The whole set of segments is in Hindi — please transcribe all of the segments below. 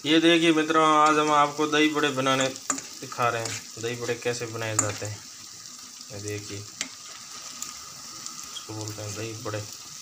ये देखिए मित्रों, आज हम आपको दही बड़े बनाने दिखा रहे हैं। दही बड़े कैसे बनाए जाते हैं, ये देखिए। इसको बोलते हैं दही बड़े।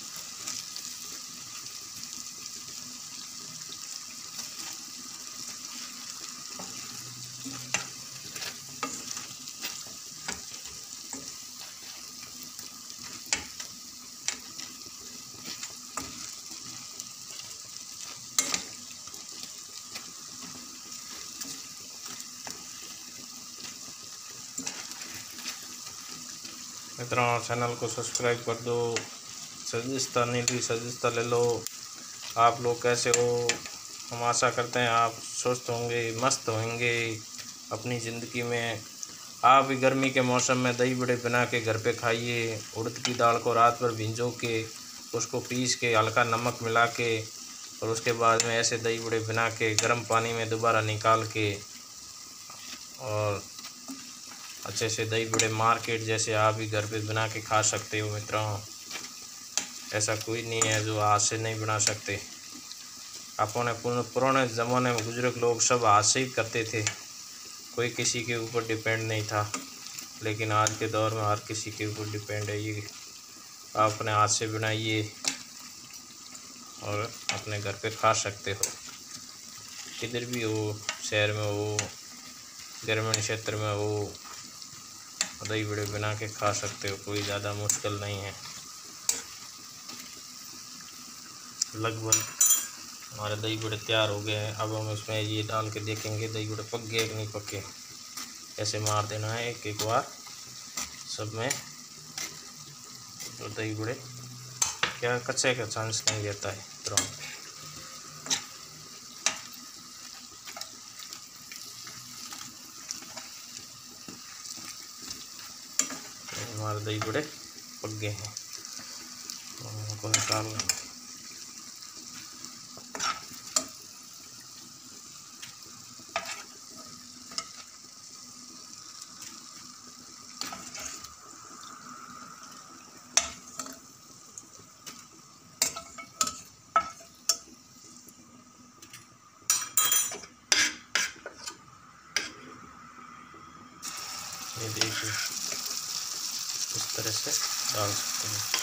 मित्रों, चैनल को सब्सक्राइब कर दो। सजिस्ता नीली सजिस्ता ले लो। आप लोग कैसे हो? हम आशा करते हैं आप स्वस्थ होंगे, मस्त होंगे अपनी ज़िंदगी में। आप भी गर्मी के मौसम में दही बड़े बना के घर पे खाइए। उड़द की दाल को रात भर भिंजो के उसको पीस के हल्का नमक मिला के और उसके बाद में ऐसे दही बड़े बना के गर्म पानी में दोबारा निकाल के और अच्छे से दही बड़े मार्केट जैसे आप भी घर पे बना के खा सकते हो। मित्रों, ऐसा कोई नहीं है जो हाथ से नहीं बना सकते। अपने पुराने ज़माने में बुजुर्ग लोग सब हाथ से ही करते थे, कोई किसी के ऊपर डिपेंड नहीं था। लेकिन आज के दौर में हर किसी के ऊपर डिपेंड है। ये आप अपने हाथ से बनाइए और अपने घर पे खा सकते हो, किधर भी हो, शहर में हो, ग्रामीण क्षेत्र में हो, दही बड़े बना के खा सकते हो। कोई ज़्यादा मुश्किल नहीं है। लगभग हमारे दही बड़े तैयार हो गए हैं। अब हम इसमें ये डाल के देखेंगे दही बड़े पक गए कि नहीं पके। ऐसे मार देना है एक एक बार सब में, तो दही बड़े क्या कच्चे का चांस नहीं रहता है। तो हमारे दही बड़े पक गए हैं, उनको निकाल लें। ये देखिए, इस तरह से डाल सकते हैं।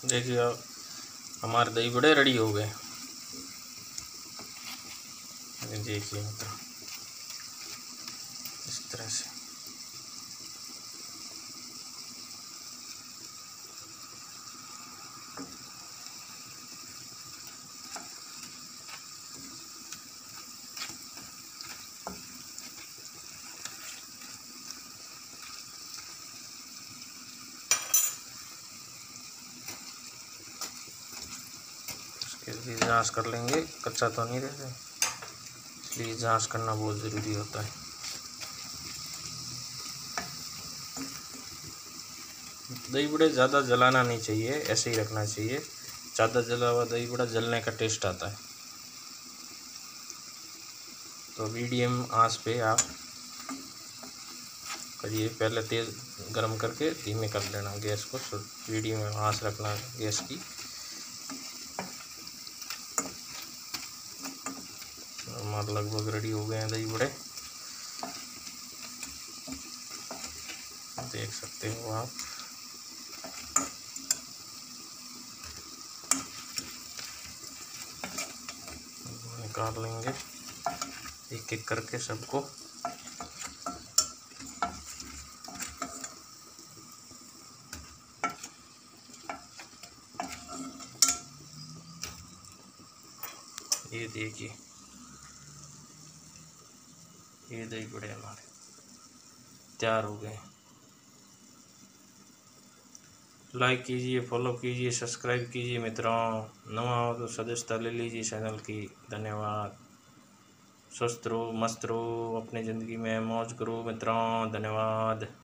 देखिए अब हमारे दही बड़े रेडी हो गए। देखिए मतलब इस तरह से इसकी जांच कर लेंगे, कच्चा तो नहीं रहता, इसलिए जांच करना बहुत ज़रूरी होता है। दही बड़े ज़्यादा जलाना नहीं चाहिए, ऐसे ही रखना चाहिए। ज़्यादा जला हुआ दही बड़ा जलने का टेस्ट आता है। तो मीडियम आंच पे आप करिए, पहले तेज़ गरम करके धीमे कर देना गैस को, मीडियम आंच रखना गैस की। हमारे लगभग रेडी हो गए हैं दही बड़े, देख सकते हो आप। निकाल लेंगे एक एक करके सबको। ये देखिए, ये दही बड़े हमारे तैयार हो गए। लाइक कीजिए, फॉलो कीजिए, सब्सक्राइब कीजिए मित्रों। नवा हो तो सदस्यता ले लीजिए चैनल की। धन्यवाद। स्वस्थ रहो, मस्त रहो, अपनी ज़िंदगी में मौज करो मित्रों। धन्यवाद।